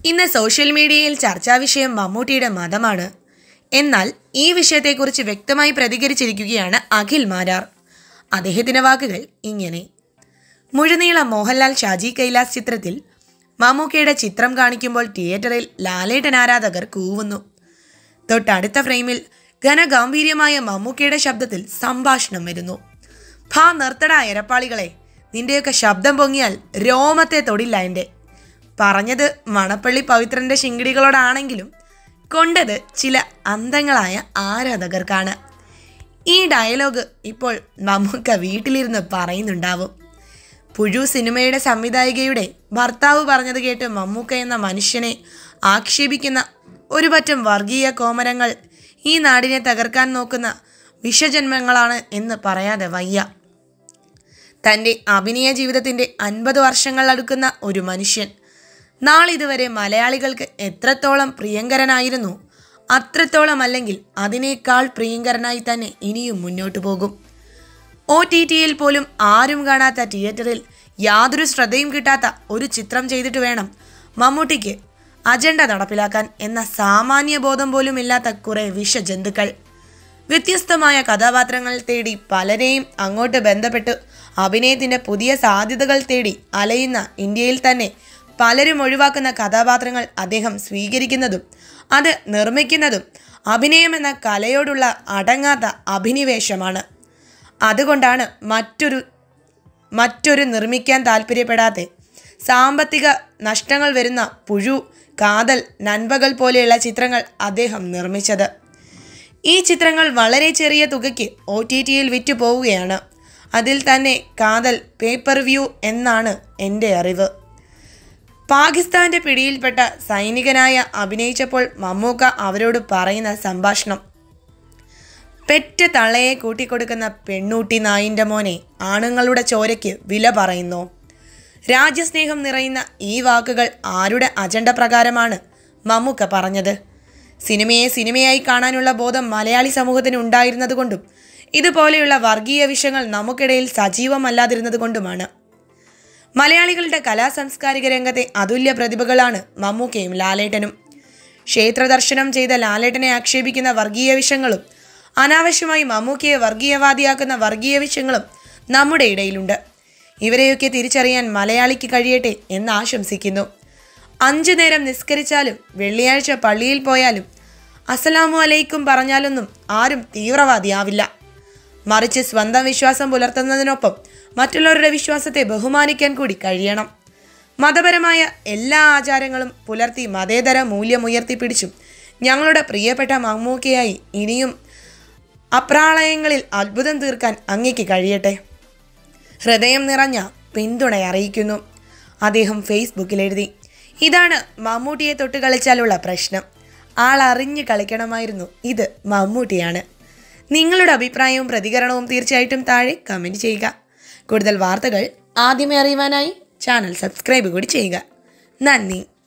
ഇന്ന് സോഷ്യൽ മീഡിയയിൽ ചർച്ചാ വിഷയം മമ്മൂട്ടിയുടെ മതമാണ്. എന്നാൽ ഈ വിഷയത്തെക്കുറിച്ച് വ്യക്തമായി പ്രതികരിച്ചിരിക്കുകയാണ് അഖിൽ മാരാർ. അദ്ദേഹത്തിൻ്റെ വാക്കുകൾ ഇങ്ങനെ: മുഴുനീള മോഹൻലാൽ ഷാജി കൈലാസ് ചിത്രത്തിൽ മമ്മൂക്കയുടെ ചിത്രം കാണിക്കുമ്പോൾ തിയേറ്ററിൽ ലാലേട്ടൻ ആരാധകർ കൂവുന്നു. തൊട്ടടുത്ത ഫ്രെയിമിൽ ഘനഗാംഭീര്യമായ മമ്മൂക്കയുടെ ശബ്ദത്തിൽ സംഭാഷണം വരുന്നു. ഭാ നിർത്തടാ എരപ്പാളികളെ, നിന്റെയൊക്കെ ശബ്ദം പൊങ്ങിയാൽ രോമത്തെ തൊടില്ല എൻ്റെ. പറഞ്ഞത് മണപ്പള്ളി പവിത്രൻ്റെ ശിങ്കിടികളോടാണെങ്കിലും കൊണ്ടത് ചില അന്ധങ്ങളായ ആരാധകർക്കാണ്. ഈ ഡയലോഗ് ഇപ്പോൾ മമ്മൂക്ക വീട്ടിലിരുന്ന് പറയുന്നുണ്ടാവും. പുഴു സിനിമയുടെ സംവിധായികയുടെ ഭർത്താവ് പറഞ്ഞത് കേട്ട് മമ്മൂക്ക എന്ന മനുഷ്യനെ ആക്ഷേപിക്കുന്ന ഒരു പറ്റം വർഗീയ കോമരങ്ങൾ ഈ നാടിനെ തകർക്കാൻ നോക്കുന്ന വിഷജന്മങ്ങളാണ് എന്ന് പറയാതെ വയ്യ. തൻ്റെ അഭിനയ ജീവിതത്തിൻ്റെ 50 വർഷങ്ങൾ അടുക്കുന്ന ഒരു മനുഷ്യൻ നാളിതുവരെ മലയാളികൾക്ക് എത്രത്തോളം പ്രിയങ്കരനായിരുന്നു അത്രത്തോളം അല്ലെങ്കിൽ അതിനേക്കാൾ പ്രിയങ്കരനായി തന്നെ ഇനിയും മുന്നോട്ടു പോകും. OTTയിൽ പോലും ആരും കാണാത്ത തിയേറ്ററിൽ യാതൊരു ശ്രദ്ധയും കിട്ടാത്ത ഒരു ചിത്രം ചെയ്തിട്ട് വേണം മമ്മൂട്ടിക്ക് അജണ്ട നടപ്പിലാക്കാൻ എന്ന സാമാന്യ ബോധം പോലും ഇല്ലാത്ത കുറേ വിഷജന്തുക്കൾ. വ്യത്യസ്തമായ കഥാപാത്രങ്ങൾ തേടി പലരെയും അങ്ങോട്ട് ബന്ധപ്പെട്ട് അഭിനയത്തിൻ്റെ പുതിയ സാധ്യതകൾ തേടി അലയുന്ന ഇന്ത്യയിൽ തന്നെ പലരും ഒഴിവാക്കുന്ന കഥാപാത്രങ്ങൾ അദ്ദേഹം സ്വീകരിക്കുന്നതും അത് നിർമ്മിക്കുന്നതും അഭിനയമെന്ന കലയോടുള്ള അടങ്ങാത്ത അഭിനിവേശമാണ്. അതുകൊണ്ടാണ് മറ്റൊരു നിർമ്മിക്കാൻ താല്പര്യപ്പെടാതെ സാമ്പത്തിക നഷ്ടങ്ങൾ വരുന്ന പുഴു, കാതൽ, നൻപകൽ പോലെയുള്ള ചിത്രങ്ങൾ അദ്ദേഹം നിർമ്മിച്ചത്. ഈ ചിത്രങ്ങൾ വളരെ ചെറിയ തുകയ്ക്ക് OTTയിൽ വിറ്റു പോവുകയാണ്. അതിൽ തന്നെ കാതൽ പേപ്പർ വ്യൂ എന്നാണ് എൻ്റെ അറിവ്. പാകിസ്ഥാൻ്റെ പിടിയിൽപ്പെട്ട സൈനികനായ അഭിനയിച്ചപ്പോൾ മമ്മൂക്ക അവരോട് പറയുന്ന സംഭാഷണം: പെറ്റ തള്ളയെ കൂട്ടിക്കൊടുക്കുന്ന പെണ്ണൂട്ടി നായിൻ്റെ മോനെ, ആണുങ്ങളുടെ ചോരയ്ക്ക് വില പറയുന്നു. രാജ്യസ്നേഹം നിറയുന്ന ഈ വാക്കുകൾ ആരുടെ അജണ്ട പ്രകാരമാണ് മമ്മൂക്ക പറഞ്ഞത്? സിനിമയെ സിനിമയായി കാണാനുള്ള ബോധം മലയാളി സമൂഹത്തിന് ഉണ്ടായിരുന്നത് കൊണ്ടും ഇതുപോലെയുള്ള വർഗീയ വിഷയങ്ങൾ നമുക്കിടയിൽ സജീവമല്ലാതിരുന്നത് കൊണ്ടുമാണ്. മലയാളികളുടെ കലാസാംസ്കാരിക രംഗത്തെ അതുല്യ പ്രതിഭകളാണ് മമ്മൂക്കയും ലാലേട്ടനും. ക്ഷേത്രദർശനം ചെയ്ത ലാലേട്ടനെ ആക്ഷേപിക്കുന്ന വർഗീയ വിഷയങ്ങളും അനാവശ്യമായി മമ്മൂക്കയെ വർഗീയവാദിയാക്കുന്ന വർഗീയ വിഷയങ്ങളും നമ്മുടെ ഇടയിലുണ്ട്. ഇവരെയൊക്കെ തിരിച്ചറിയാൻ മലയാളിക്ക് കഴിയട്ടെ എന്ന് ആശംസിക്കുന്നു. 5 നേരം നിസ്കരിച്ചാലും വെള്ളിയാഴ്ച പള്ളിയിൽ പോയാലും അസ്സലാമു അലൈക്കും പറഞ്ഞാലൊന്നും ആരും തീവ്രവാദിയാവില്ല. മറിച്ച് സ്വന്തം വിശ്വാസം പുലർത്തുന്നതിനൊപ്പം മറ്റുള്ളവരുടെ വിശ്വാസത്തെ ബഹുമാനിക്കാൻ കൂടി കഴിയണം. മതപരമായ എല്ലാ ആചാരങ്ങളും പുലർത്തി മതേതര മൂല്യം ഉയർത്തിപ്പിടിച്ചും ഞങ്ങളുടെ പ്രിയപ്പെട്ട മമ്മൂക്കയായി ഇനിയും അപ്രാളയങ്ങളിൽ അത്ഭുതം തീർക്കാൻ അങ്ങേക്ക് കഴിയട്ടെ. ഹൃദയം നിറഞ്ഞ പിന്തുണ അറിയിക്കുന്നു, അദ്ദേഹം ഫേസ്ബുക്കിൽ എഴുതി. ഇതാണ് മമ്മൂട്ടിയെ തൊട്ട് കളിച്ചാലുള്ള പ്രശ്നം. ആളറിഞ്ഞ് കളിക്കണമായിരുന്നു. ഇത് മമ്മൂട്ടിയാണ്. നിങ്ങളുടെ അഭിപ്രായവും പ്രതികരണവും തീർച്ചയായിട്ടും താഴെ കമൻറ്റ് ചെയ്യുക. കൂടുതൽ വാർത്തകൾ ആദ്യമേ അറിയുവാനായി ചാനൽ സബ്സ്ക്രൈബ് കൂടി ചെയ്യുക. നന്ദി.